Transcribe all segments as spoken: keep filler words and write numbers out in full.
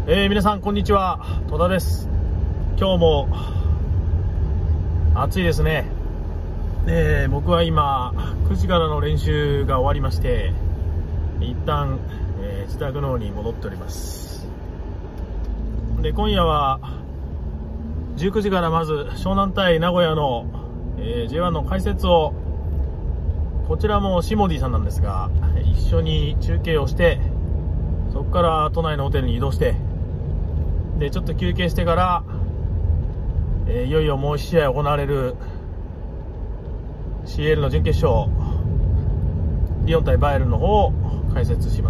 えー、皆さんこんにちは、戸田です。今日も暑いですね。えー、僕は今くじからの練習が終わりまして、一旦、えー、自宅の方に戻っております。で、今夜はじゅうくじからまず湘南対名古屋の、えー、ジェイワン の解説を、こちらもシモディさんなんですが、一緒に中継をして、そこから都内のホテルに移動して、でちょっと休憩してから、えー、いよいよもういち試合行われる シーエル の準決勝、リヨン対バイエルンの方を解説します。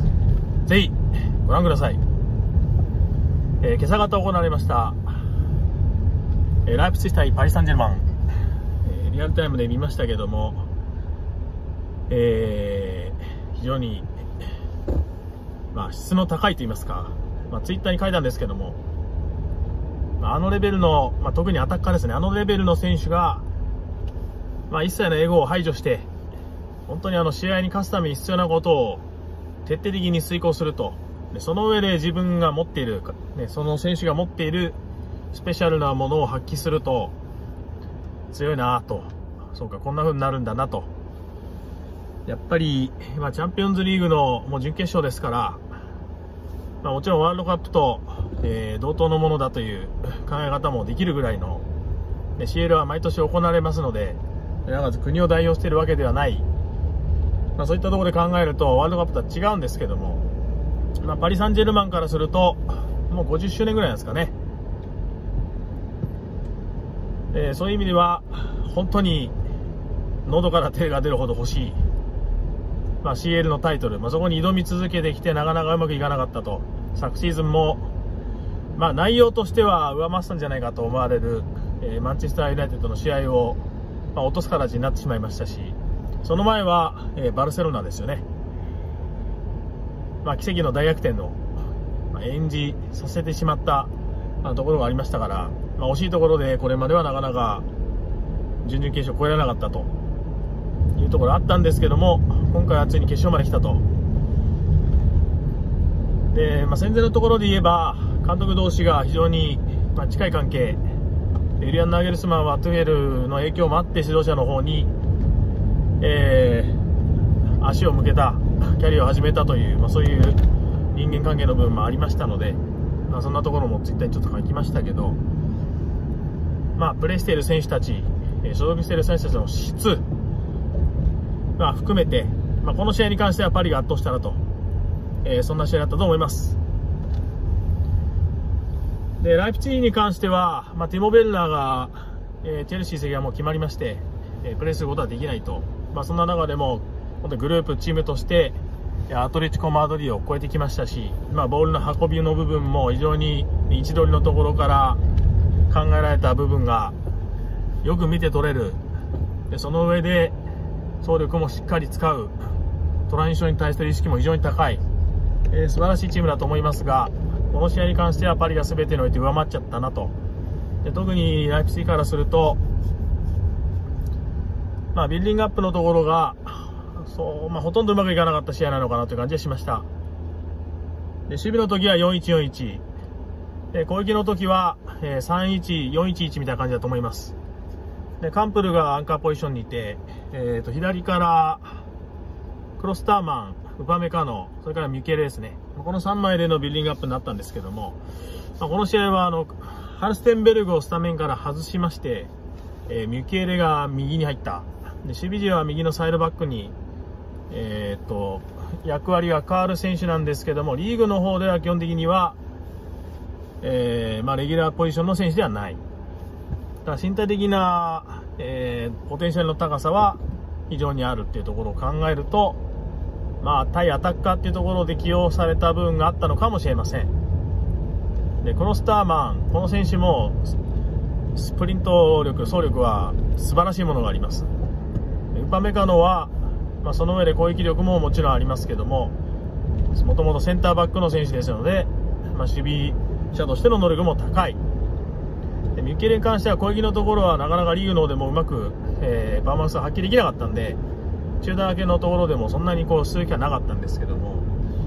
ぜひご覧ください。えー、今朝方行われました、えー、ライプツィヒ対パリ・サンジェルマン、えー、リアルタイムで見ましたけども、えー、非常に、まあ、質の高いと言いますか、まあ、ツイッターに書いたんですけども、まあ、あのレベルの、まあ、特にアタッカーですね、あのレベルの選手が、まあ、一切のエゴを排除して、本当にあの試合に勝つために必要なことを徹底的に遂行すると、でその上で自分が持っている、ね、その選手が持っているスペシャルなものを発揮すると強いなと、そうか、こんな風になるんだなと。やっぱり、まあ、チャンピオンズリーグのもう準決勝ですから、まあ、もちろんワールドカップと、えー、同等のものだという考え方もできるぐらいの、で シーエル は毎年行われますので、なおかつ国を代表しているわけではない、まあ、そういったところで考えるとワールドカップとは違うんですけども、まあ、パリ・サンジェルマンからするともうごじゅっしゅうねんぐらいなんですかね。えー、そういう意味では本当に喉から手が出るほど欲しい、まあ、シーエル のタイトル、まあ、そこに挑み続けてきてなかなかうまくいかなかったと。昨シーズンも、まあ、内容としては上回ったんじゃないかと思われる、えー、マンチェスターユナイテッドの試合を、まあ、落とす形になってしまいましたし、その前は、えー、バルセロナですよね。まあ、奇跡の大逆転の、まあ、演じさせてしまった、まあ、ところがありましたから、まあ、惜しいところでこれまではなかなか準々決勝を超えられなかったというところあったんですけども、今回はついに決勝まで来たと。で、まあ、戦前のところで言えば監督同士が非常に、まあ、近い関係、エリアン・ナーゲルスマンはトゥヘルの影響もあって指導者の方に、えー、足を向けた、キャリアを始めたという、まあ、そういう人間関係の部分もありましたので、まあ、そんなところもツイッターにちょっと書きましたけど、まあ、プレーしている選手たち、所属している選手たちの質、まあ、含めて、まあ、この試合に関してはパリが圧倒したなと、えー、そんな試合だったと思います。でライプツィヒに関しては、まあ、ティモ・ベルナーが、えー、チェルシー移籍がもう決まりまして、えー、プレーすることはできないと、まあ、そんな中でも今度グループチームとしてアトレティコ・マドリーを超えてきましたし、まあ、ボールの運びの部分も非常に位置取りのところから考えられた部分がよく見て取れる。でその上で走力もしっかり使う、トランジションに対する意識も非常に高い、えー、素晴らしいチームだと思いますが、この試合に関してはパリが全てにおいて上回っちゃったなと。で特にライプツィヒからすると、まあ、ビルディングアップのところがそう、まあ、ほとんどうまくいかなかった試合なのかなという感じがしました。で守備の時は よんいちよんいち、で攻撃の時は、えー、さんいちよんいちいちみたいな感じだと思います。でカンプルがアンカーポジションにいて、えー、と左からクロスターマン、ウパメカノ、それからミュケレですね。このさんまいでのビルディングアップになったんですけども、まあ、この試合はあのハルステンベルグをスタメンから外しまして、えー、ミュケレが右に入った。で守備時は右のサイドバックに、えー、と役割が変わる選手なんですけども、リーグの方では基本的には、えーまあ、レギュラーポジションの選手ではない。だから身体的な、えー、ポテンシャルの高さは非常にあるっていうところを考えると、まあ、対アタッカーっていうところで起用された部分があったのかもしれません。でこのスターマン、この選手もスプリント力、走力は素晴らしいものがあります。ウパメカノは、まあ、その上で攻撃力ももちろんありますけども、もともとセンターバックの選手ですので、まあ、守備者としての能力も高い。でミュケレに関しては攻撃のところはなかなかリーグの方でもうまく、えー、パフォーマンスを発揮できなかったんで、中段明けのところでもそんなにこう数撃はなかったんですけども、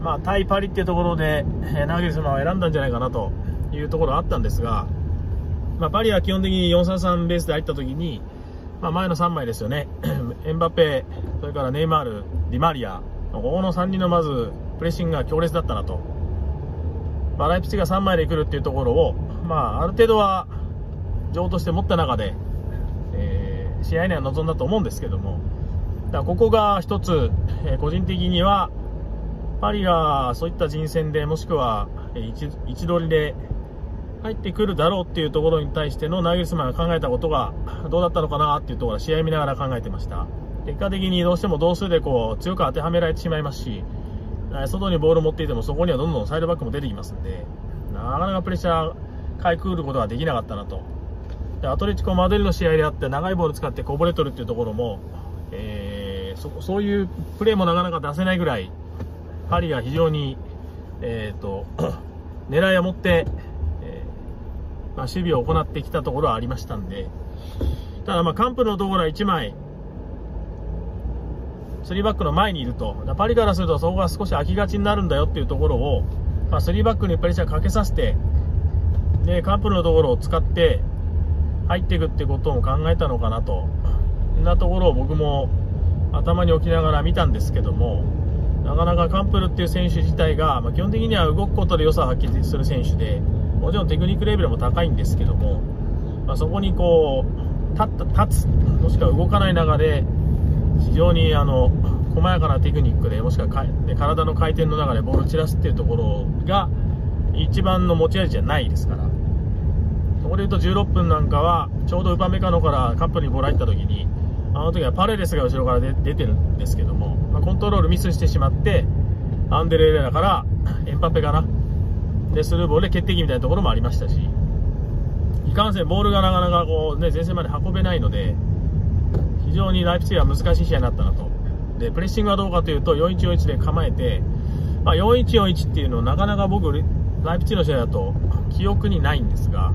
まあ、対パリっていうところで、えー、ナゲルスマンを選んだんじゃないかなというところはあったんですが、まあ、パリは基本的に よんさんさん ベースで入った時に、まあ、前のさんまいですよねエムバペ、それからネイマール、ディマリア、ここのさんにんのまずプレッシングが強烈だったなと、まあ、ライプツィヒがさんまいで来るっていうところを、まあ、ある程度は情として持った中で、えー、試合には臨んだと思うんですけども、だからここが一つ、えー、個人的にはパリがそういった人選で、もしくは位置取りで入ってくるだろうっていうところに対してのナゲルスマンが考えたことがどうだったのかなっていうところは試合見ながら考えてました。結果的にどうしても同数でこう強く当てはめられてしまいますし、外にボールを持っていてもそこにはどんどんサイドバックも出てきますんで、なかなかプレッシャーかいくぐることができなかったなと。でアトレチコマドリードの試合であって長いボール使ってこぼれ取るっていうところも、えー、そ, そういうプレーもなかなか出せないぐらいパリが非常に、えー、と狙いを持って、えーまあ、守備を行ってきたところはありましたんで、ただまあカンプルのところはいちまいスリーバックの前にいると、パリからするとそこが少し空きがちになるんだよっていうところを、まあ、スリーバックにプレッシャーかけさせて、でカンプルのところを使って入っていくっていうことも考えたのかなと、そんなところを僕も頭に置きながら見たんですけども、なかなかカンプルっていう選手自体が、まあ、基本的には動くことで良さを発揮する選手で、もちろんテクニックレベルも高いんですけども、まあ、そこにこう立った立つもしくは動かない中で非常にあの細やかなテクニックで、もしくはか体の回転の中でボールを散らすっていうところが一番の持ち味じゃないですから、そこでいうとじゅうろっぷんなんかはちょうどウパメカノからカップにボール入った時に、あの時はパレデスが後ろから出てるんですけども、まあ、コントロールミスしてしまってアンデレ・エレラからエンパペかなでスルーボールで決定機みたいなところもありましたし、いかんせんボールがなかなかこう、ね、前線まで運べないので非常にライプツィヒは難しい試合になったなと。でプレッシングはどうかというと よんいちよんいち で構えて、まあ、よんいちよんいち っていうのをなかなか僕ライプツィヒの試合だと記憶にないんですが、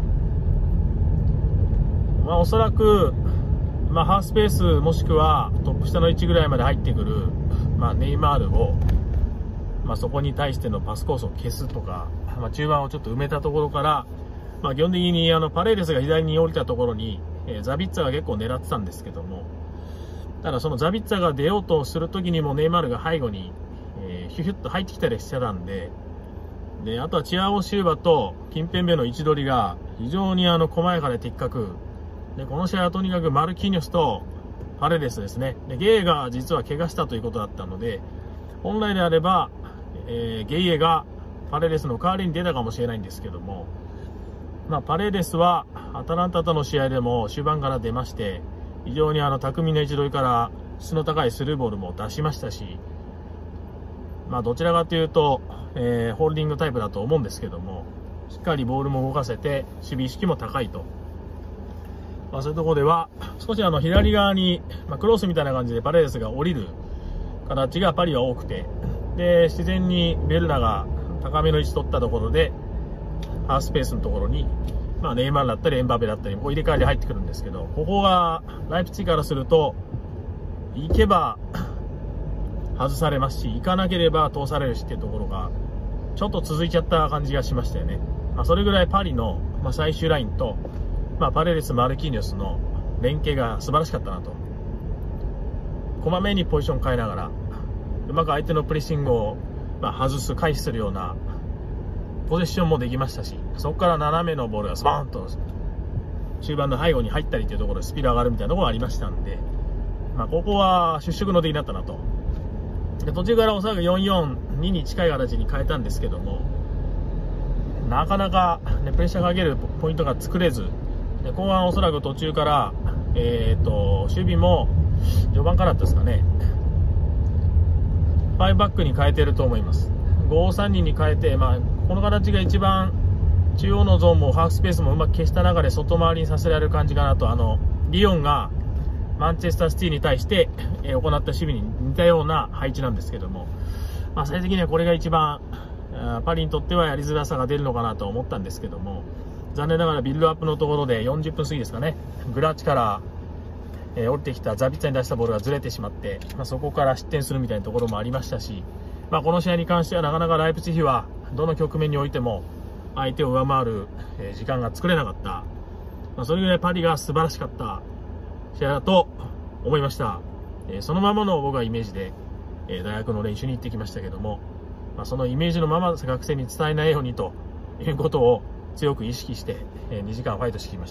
まあ、おそらく、まあ、ハーフスペースもしくはトップ下の位置ぐらいまで入ってくる、まあ、ネイマールを、まあ、そこに対してのパスコースを消すとか、まあ、中盤をちょっと埋めたところから、まあ、基本的にあのパレーデスが左に降りたところに、えー、ザビッツァが結構狙ってたんですけども、ただそのザビッツァが出ようとするときにもネイマールが背後に、えー、ヒュヒュッと入ってきたりしてたんで、であとはチアゴ・シューバとキンペンベの位置取りが非常にあの細やかで的確で、この試合はとにかくマルキーニョスとパレデスですね。でゲイが実は怪我したということだったので、本来であれば、えー、ゲイエがパレデスの代わりに出たかもしれないんですけども、まあ、パレデスはアタランタとの試合でも終盤から出まして、非常にあの巧みな位置取りから質の高いスルーボールも出しましたし、まあ、どちらかというと、えー、ホールディングタイプだと思うんですけども、しっかりボールも動かせて守備意識も高いと。まあ、そういうところでは少しあの左側に、まあ、クロスみたいな感じでパレデスが降りる形がパリは多くて、で自然にベルナが高めの位置取ったところでハーフスペースのところに、まあ、ネイマールだったりエンバペだったりこう入れ替えで入ってくるんですけど、ここがライプツィヒからすると行けば外されますし、行かなければ通されるしっていうところがちょっと続いちゃった感じがしましたよね。まあ、それぐらいパリの、まあ、最終ラインと、まあ、パレデス、マルキーニョスの連携が素晴らしかったなと。こまめにポジション変えながらうまく相手のプレッシングを、まあ、外す回避するようなポゼッションもできましたし、そこから斜めのボールがスポーンと中盤の背後に入ったりというところでスピード上がるみたいなところがありましたんで、まあ、ここは出色の出来だったなと。で途中からおそらくよんよんにに近い形に変えたんですけども、なかなか、ね、プレッシャーかけるポイントが作れず、で後半おそらく途中から、えー、と守備も序盤からだったですかね、ファイブバックに変えてると思います。ごさんにんに変えて、まあ、この形が一番中央のゾーンもハーフスペースもうまく消した中で外回りにさせられる感じかなと。あのリヨンがマンチェスターシティに対して、えー、行った守備に似たような配置なんですけども、まあ、最終的にはこれが一番パリにとってはやりづらさが出るのかなと思ったんですけども、残念ながらビルドアップのところでよんじゅっぷん過ぎですかね、グラッチから、えー、降りてきたザビッツァに出したボールがずれてしまって、まあ、そこから失点するみたいなところもありましたし、 まあ、この試合に関してはなかなかライプツィヒはどの局面においても相手を上回る時間が作れなかった、まあ、それぐらいパリが素晴らしかった試合だと思いました。そのままの僕はイメージで大学の練習に行ってきましたけども、まあ、そのイメージのまま学生に伝えないようにということを強く意識してにじかんファイトしてきました。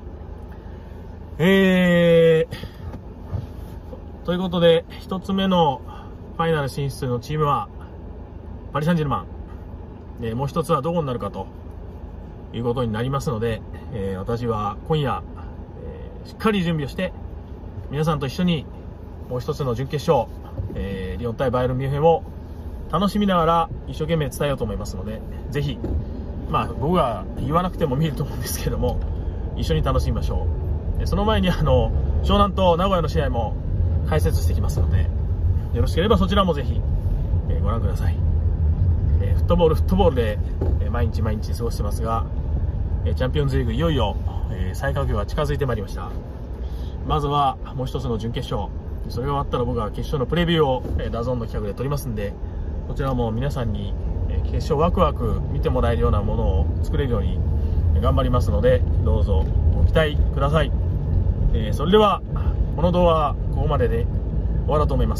えー、ということでひとつめのファイナル進出のチームはパリ・サンジェルマン、えー、もう一つはどこになるかということになりますので、えー、私は今夜、えー、しっかり準備をして皆さんと一緒にもう一つの準決勝、えー、リヨン対バイエルンミュンヘンを楽しみながら一生懸命伝えようと思いますので、ぜひ、まあ僕が言わなくても見ると思うんですけども、一緒に楽しみましょう。その前にあの湘南と名古屋の試合も解説してきますので、よろしければそちらもぜひ、えー、ご覧ください。えー、フットボールフットボールで、えー、毎日毎日過ごしてますが、えー、チャンピオンズリーグいよいよ、えー、最下級が近づいてまいりました。まずはもう一つの準決勝、それが終わったら僕は決勝のプレビューを、えー、ダゾーンの企画で撮りますんで、こちらも皆さんに、えー、決勝ワクワク見てもらえるようなものを作れるように頑張りますので、どうぞご期待ください。えー、それではこの動画はここまでで終わろうと思います。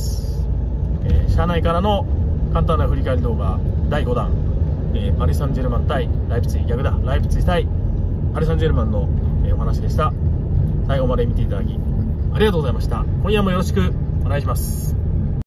えー、社内からの簡単な振り返り動画だいごだん、えー、パリ・サンジェルマン対ライプツィヒ、逆だライプツィヒ対パリ・サンジェルマンの、えー、お話でした。最後まで見ていただきありがとうございました。今夜もよろしくお願いします。